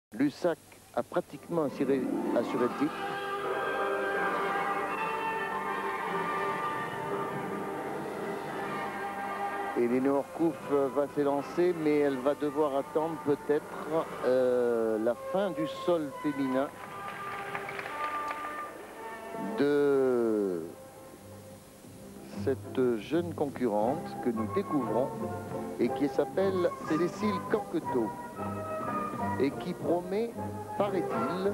Lussac a pratiquement assuré le titre. Et Lénore Kouf va s'élancer, mais elle va devoir attendre peut-être la fin du sol féminin de cette jeune concurrente que nous découvrons et qui s'appelle Cécile Corquetot et qui promet, paraît-il,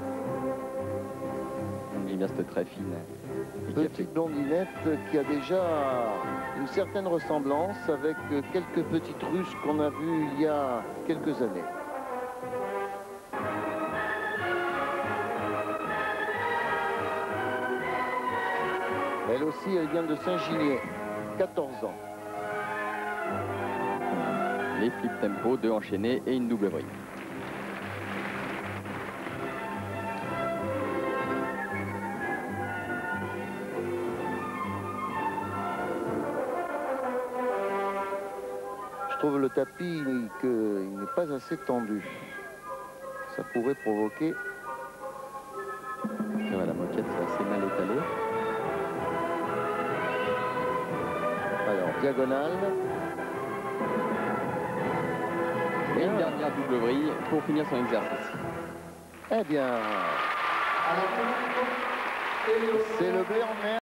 une gymnaste très fine. petite blondinette qui a déjà une certaine ressemblance avec quelques petites Russes qu'on a vues il y a quelques années. Elle aussi, elle vient de Saint-Ginier, 14 ans. Les flip tempo, 2 enchaînés et une double vrille. Je trouve le tapis qu'il n'est pas assez tendu. Ça pourrait provoquer... Voilà, la moquette c'est assez mal étalée. Alors, diagonale. Et une dernière double vrille pour finir son exercice. Eh bien, c'est le blé en mer.